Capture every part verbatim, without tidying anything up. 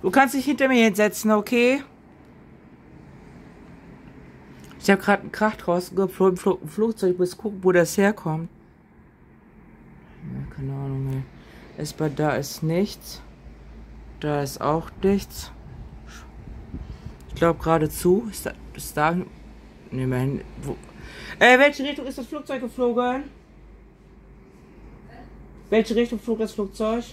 Du kannst dich hinter mir hinsetzen, okay? Ich habe gerade einen Krach draußen geflogen, Fl ein Flugzeug. Ich muss gucken, wo das herkommt. Ja, keine Ahnung mehr. Ist bei da ist nichts. Da ist auch nichts. Ich glaube geradezu. Ist da, ist da. Ne, mein. Wo, äh, welche Richtung ist das Flugzeug geflogen? Welche Richtung flog das Flugzeug?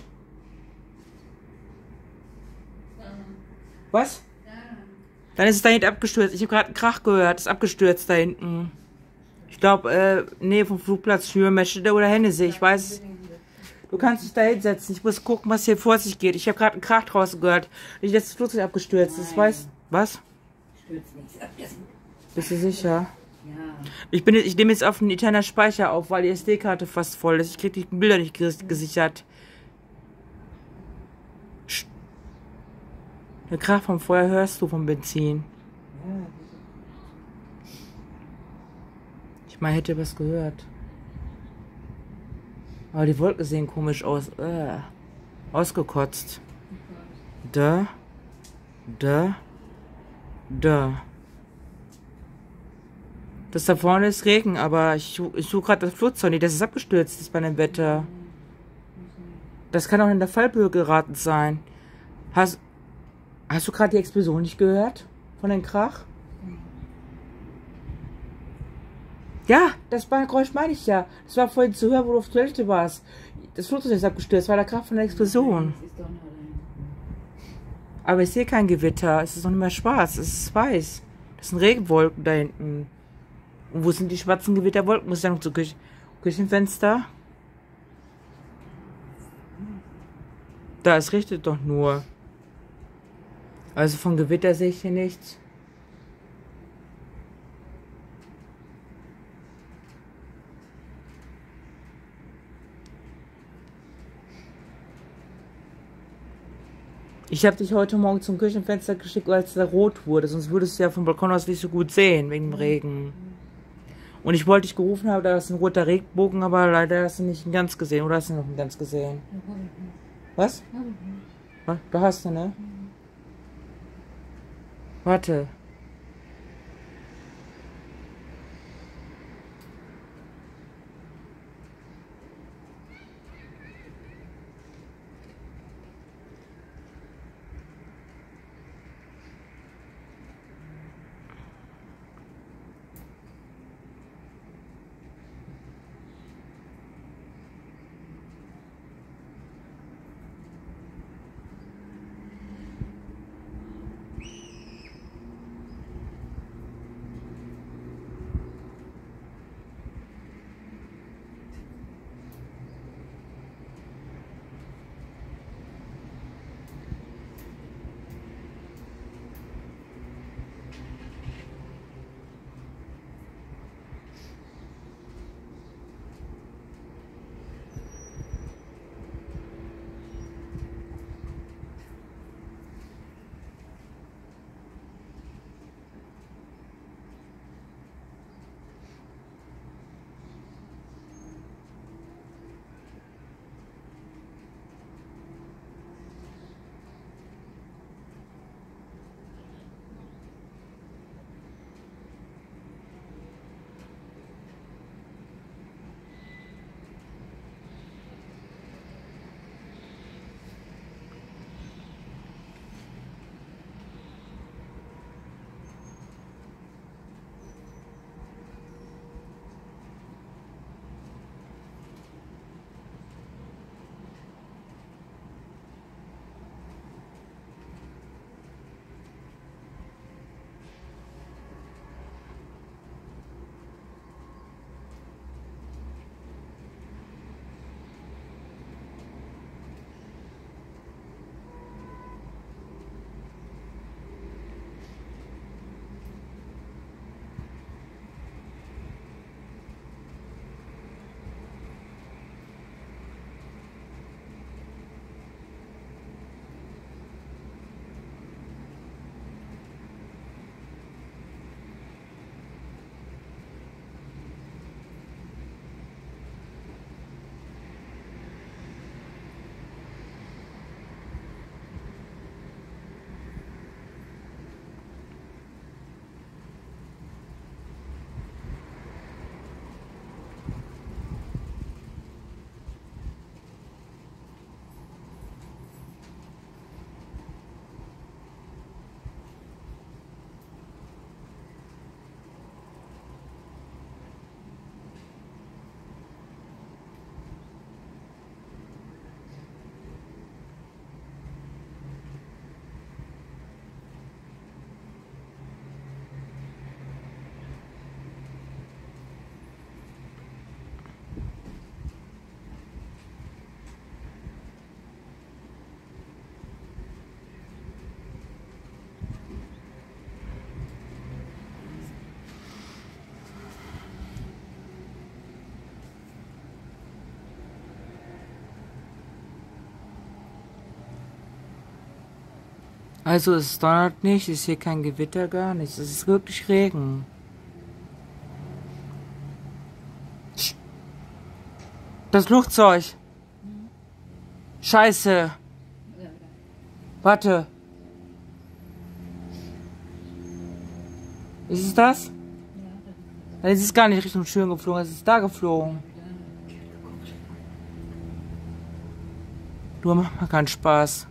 Was? Dann ist es da hinten abgestürzt. Ich habe gerade einen Krach gehört. Es ist abgestürzt da hinten. Ich glaube, äh, Nähe vom Flugplatz Schürmesche oder Hennessee. Ich weiß. Du kannst dich da hinsetzen. Ich muss gucken, was hier vor sich geht. Ich habe gerade einen Krach draußen gehört. Nicht, dass das Flugzeug abgestürzt ist. Weiß. Was? Stürzt nichts ab. Bist du sicher? Ja. Ich bin, ich nehme jetzt auf den internen Speicher auf, weil die S D-Karte fast voll ist. Ich kriege die Bilder nicht ges gesichert. Sch Der Krach vom Feuer hörst du vom Benzin. Ich meine, hätte was gehört. Aber die Wolken sehen komisch aus. Äh, ausgekotzt. Da. Da. Da. Das da vorne ist Regen, aber ich, ich suche gerade das Flugzeug nicht, das ist abgestürzt ist bei dem Wetter. Das kann auch in der Fallhöhe geraten sein. Hast, hast du gerade die Explosion nicht gehört? Von dem Krach? Ja, das war Geräusch meine ich ja. Das war vorhin zu hören, wo du auf Toilette warst. Das Flugzeug ist abgestürzt, war der Krach von der Explosion. Aber ich sehe kein Gewitter, es ist noch nicht mehr schwarz, es ist weiß. Das sind Regenwolken da hinten. Und wo sind die schwarzen Gewitterwolken? Muss ich dann noch zu Küche Küchenfenster? Da, es richtet doch nur. Also von Gewitter sehe ich hier nichts. Ich habe dich heute Morgen zum Küchenfenster geschickt, als es rot wurde. Sonst würdest du ja vom Balkon aus nicht so gut sehen, wegen dem Regen. Und ich wollte dich gerufen haben, da ist ein roter Regenbogen, aber leider hast du nicht ganz gesehen. Oder hast du noch einen ganz gesehen? Was? Du hast du, ne? Warte. Also es donnert nicht, ist hier kein Gewitter, gar nichts. Es ist wirklich Regen. Das Flugzeug. Scheiße. Warte. Ist es das? Es ist gar nicht Richtung Schön geflogen, es ist da geflogen. Du machst mal keinen Spaß.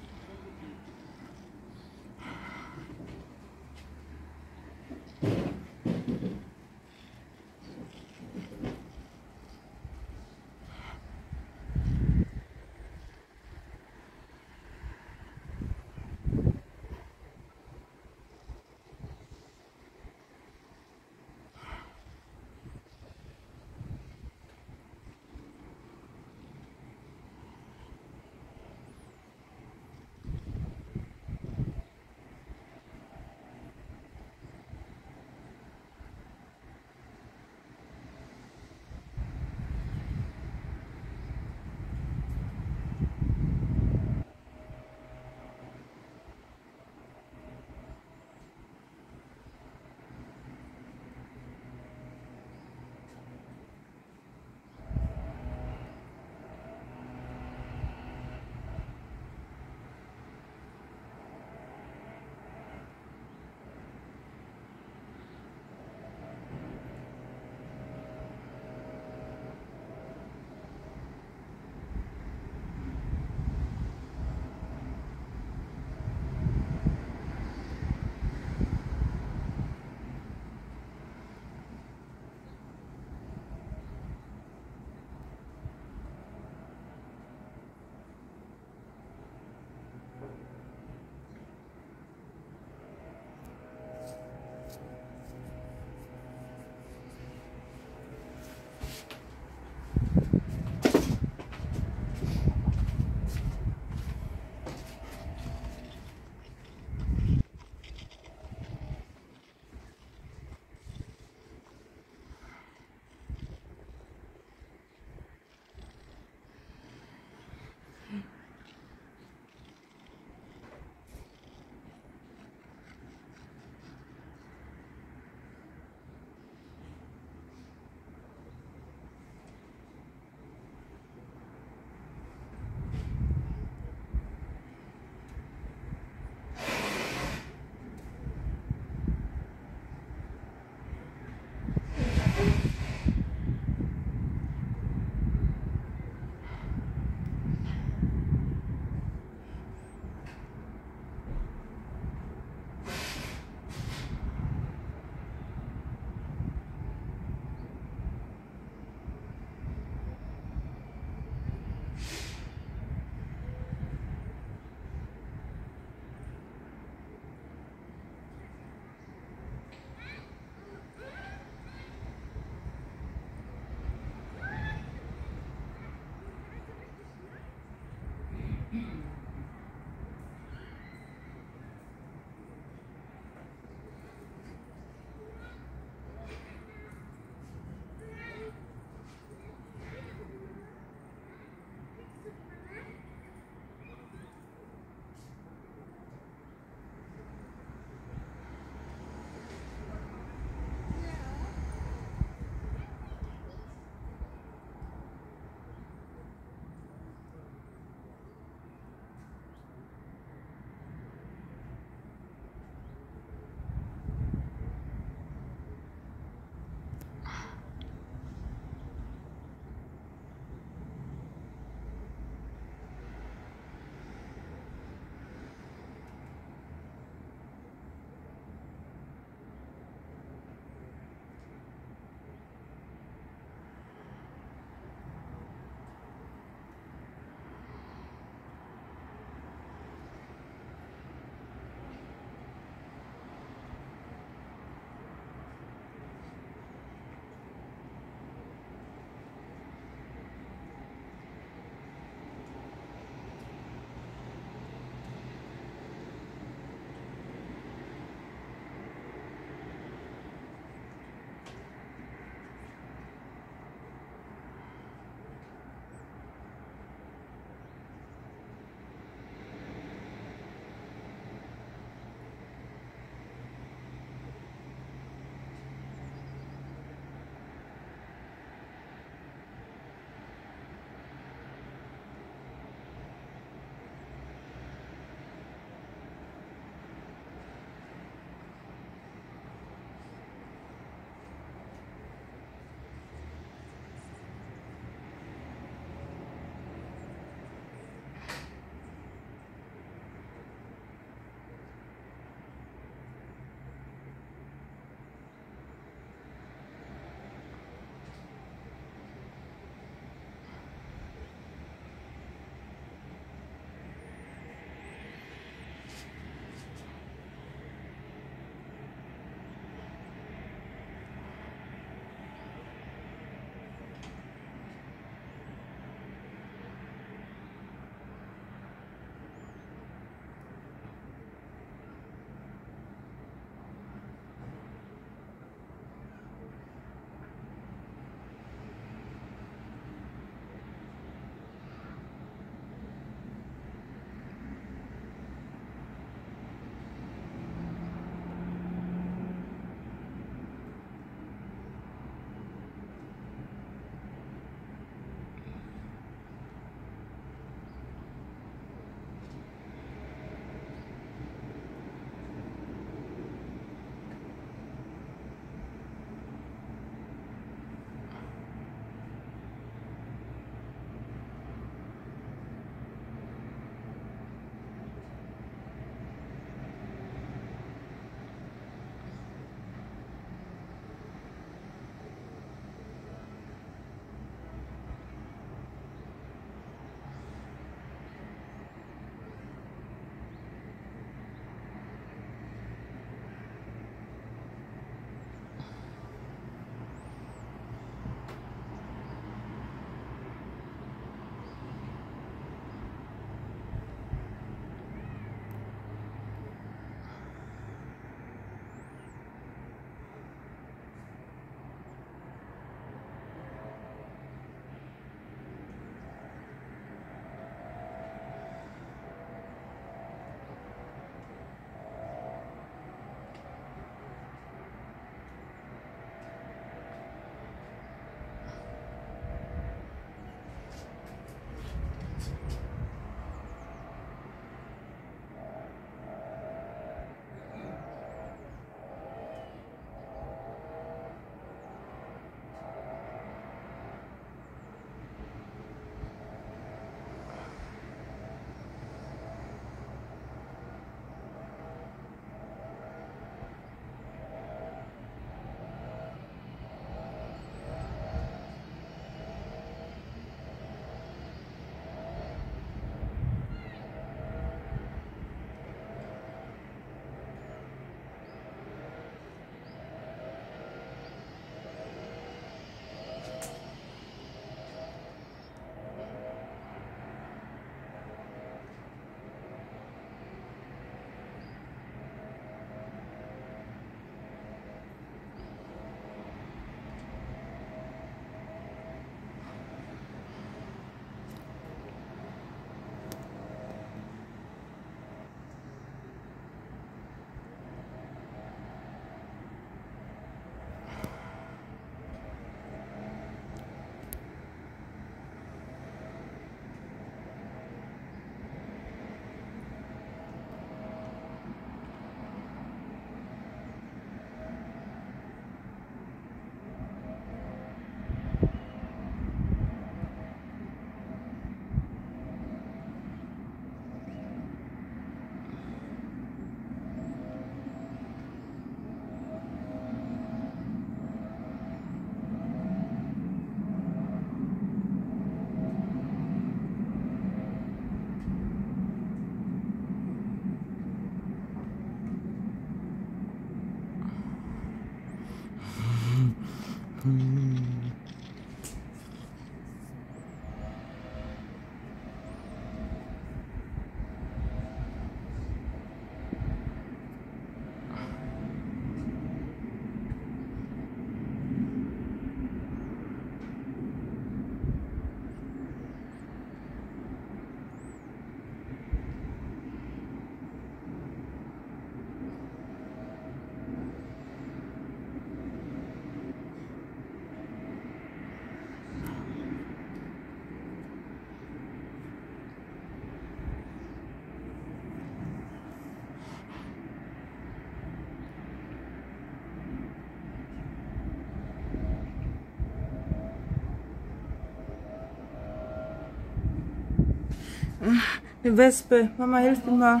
Eine Wespe. Mama, hilf mir mal.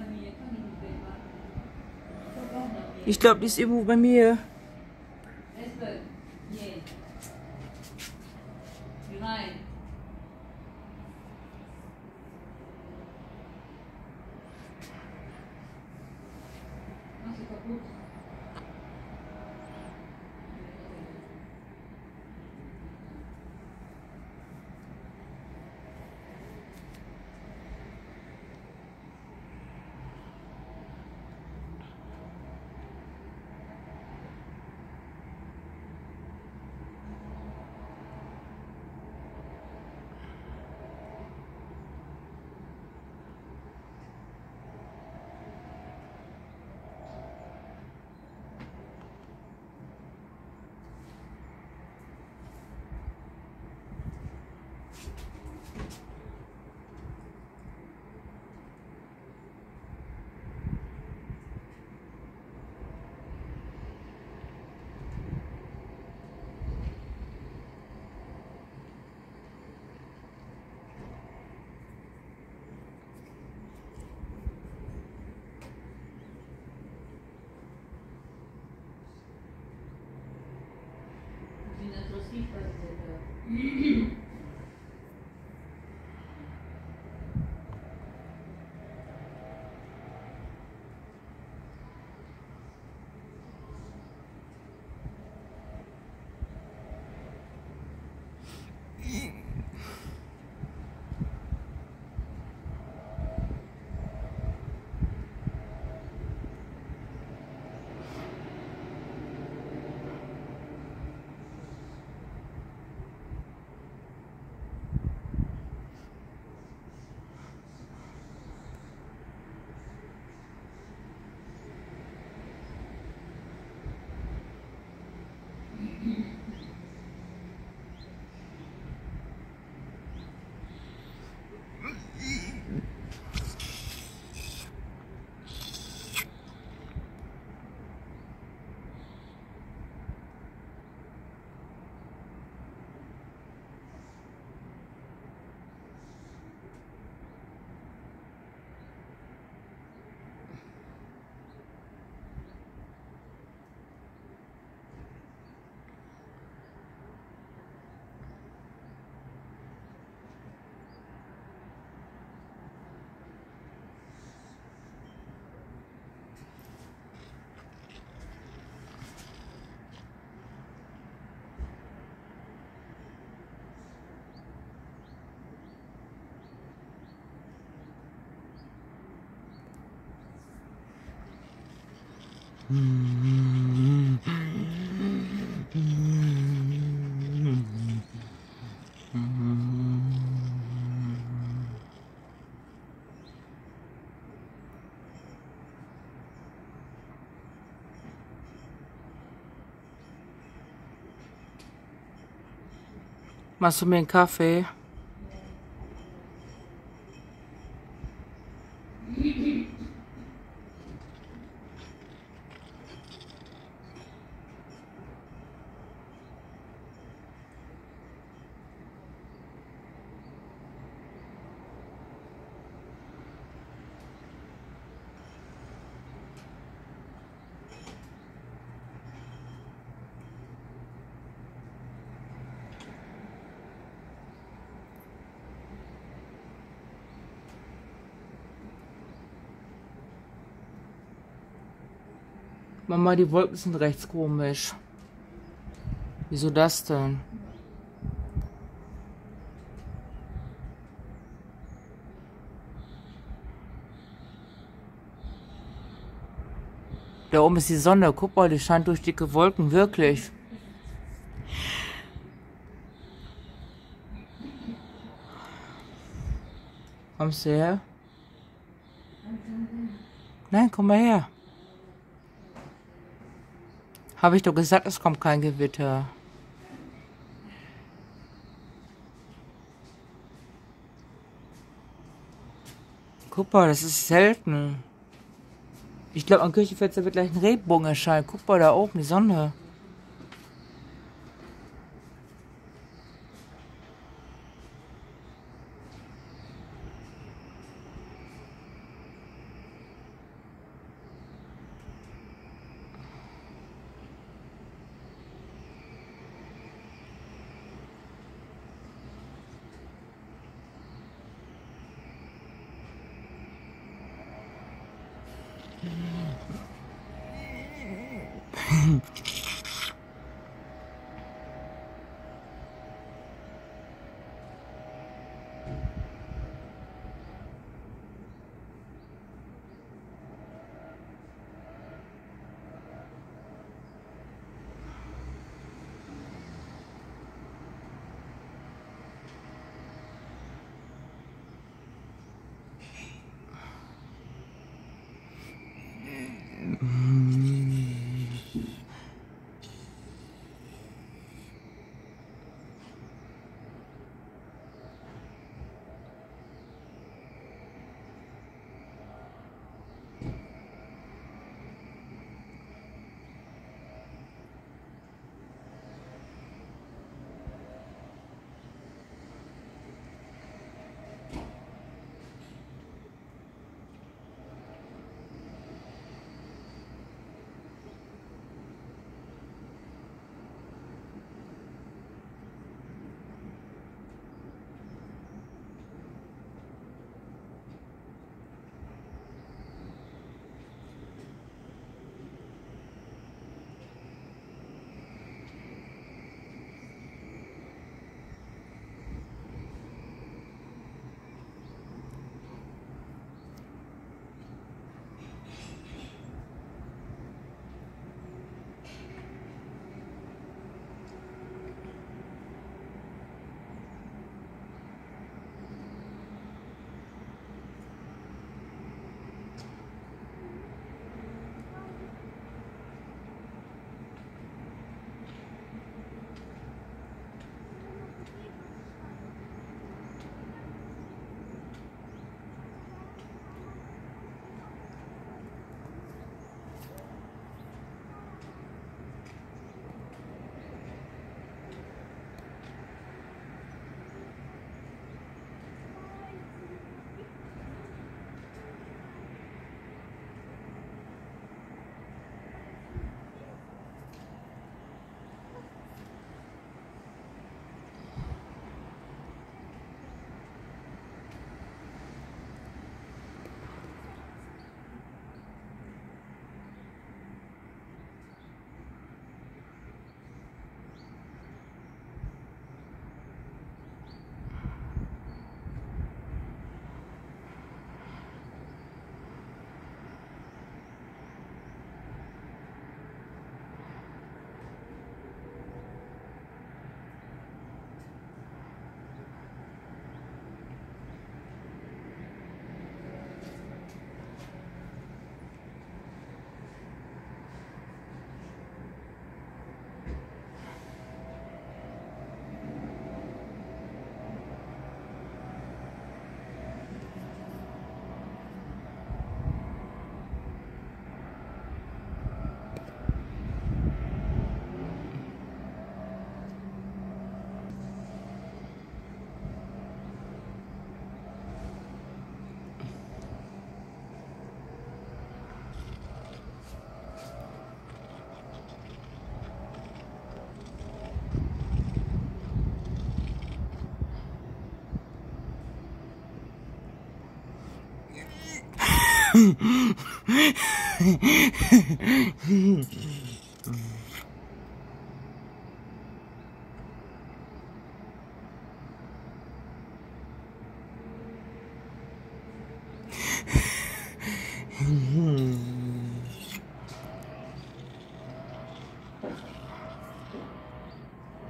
Ich glaube, die ist irgendwo bei mir. Machst du mir einen Kaffee? Mama, die Wolken sind rechts komisch. Wieso das denn? Da oben ist die Sonne. Guck mal, die scheint durch dicke Wolken. Wirklich. Kommst du her? Nein, komm mal her. Habe ich doch gesagt, es kommt kein Gewitter. Guck mal, das ist selten. Ich glaube, am Kirchenfenster wird gleich ein Regenbogen erscheinen. Guck mal, da oben, die Sonne.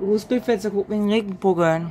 Groß Durchfenster gucken in den Regenbogen.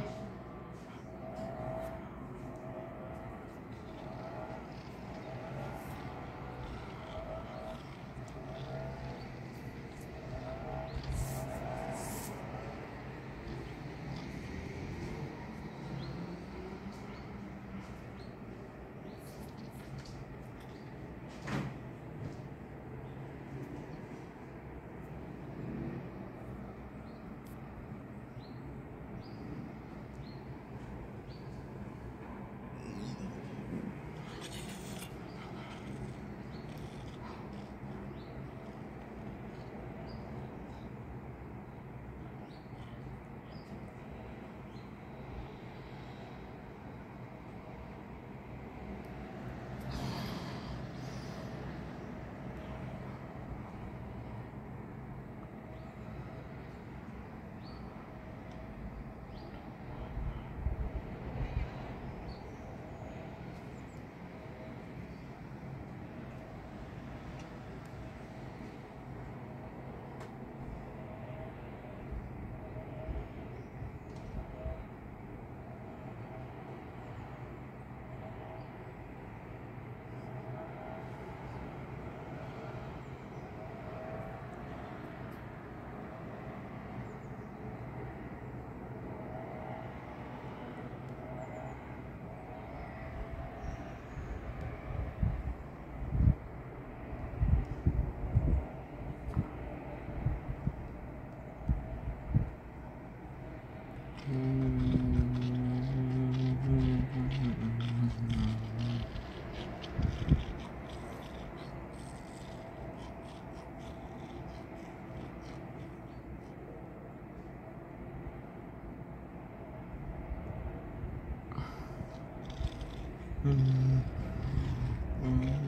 Mhm. Mhm.